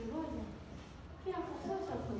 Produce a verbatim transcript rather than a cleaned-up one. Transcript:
ごいね。きなこ、そうそう、